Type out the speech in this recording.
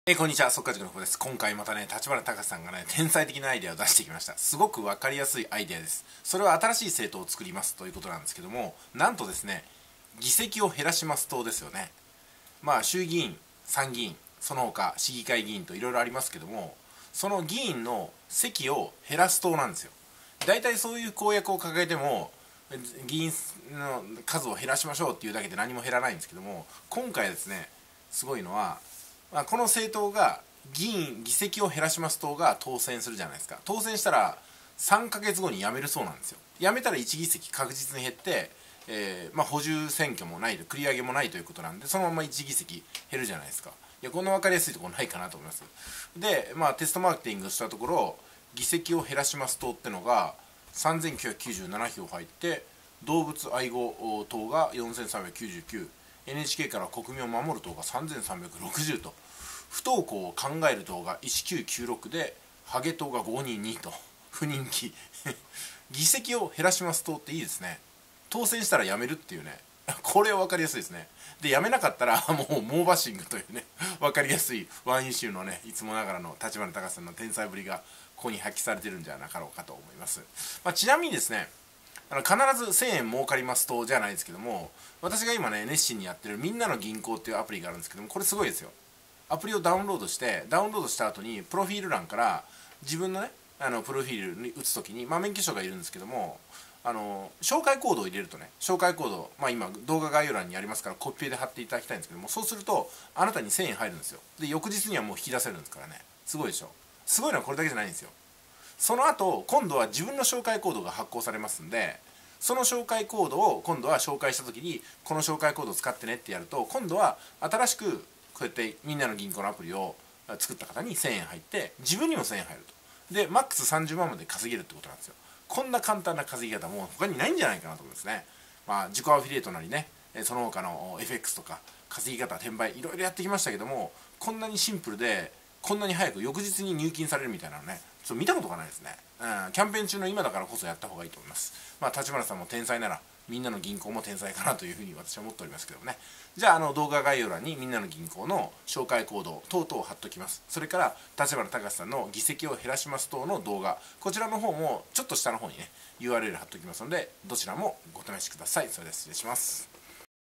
こんにちは、速稼塾の久保です。今回またね、立花隆さんがね、天才的なアイデアを出してきました。すごくわかりやすいアイデアです。それは新しい政党を作りますということなんですけども、なんとですね、議席を減らします党ですよね。衆議院、参議院、その他市議会議員といろいろありますけども、その議員の席を減らす党なんですよ。大体そういう公約を掲げても、議員の数を減らしましょうっていうだけで何も減らないんですけども、今回ですね、すごいのは、この政党が議席を減らします党が当選するじゃないですか。当選したら3ヶ月後に辞めるそうなんですよ。辞めたら1議席確実に減って、補充選挙もない繰り上げもないということなんで、そのまま1議席減るじゃないですか。いや、こんな分かりやすいところないかなと思います。で、テストマーケティングしたところ、議席を減らします党ってのが3997票入って、動物愛護党が4399、NHK から国民を守る党が3360と、不登校を考える党が1996で、ハゲ党が522と不人気議席を減らします党っていいですね。当選したら辞めるっていうね、これは分かりやすいですね。で、辞めなかったらもう猛バッシングというね、分かりやすいワンイシューのね、いつもながらの立花隆さんの天才ぶりがここに発揮されてるんじゃなかろうかと思います。ちなみにですね、必ず1000円儲かりますとじゃないですけども、私が今ね熱心にやってるみんなの銀行っていうアプリがあるんですけども、これすごいですよ。アプリをダウンロードした後にプロフィール欄から自分のねプロフィールに打つ時に、免許証がいるんですけども、紹介コードを入れるとね、紹介コード、今動画概要欄にありますからコピペで貼っていただきたいんですけども、そうするとあなたに1000円入るんですよ。で、翌日にはもう引き出せるんですからね。すごいでしょ。すごいのはこれだけじゃないんですよ。その後今度は自分の紹介コードが発行されますんで、その紹介コードを今度は紹介した時に、この紹介コードを使ってねってやると、今度は新しくこうやってみんなの銀行のアプリを作った方に1000円入って、自分にも1000円入ると。でマックス30万まで稼げるってことなんですよ。こんな簡単な稼ぎ方も他にないんじゃないかなと思うんですね。自己アフィリエイトなりね、その他の FX とか稼ぎ方、転売、いろいろやってきましたけども、こんなにシンプルでこんなに早く翌日に入金されるみたいなのね、ちょっと見たことがないですね。キャンペーン中の今だからこそやった方がいいと思います。立花さんも天才ならみんなの銀行も天才かなというふうに私は思っておりますけどもね。じゃあ、動画概要欄にみんなの銀行の紹介コード等々を貼っときます。それから立花隆さんの議席を減らします等の動画、こちらの方もちょっと下の方にね URL 貼っときますので、どちらもご試しください。それでは失礼します。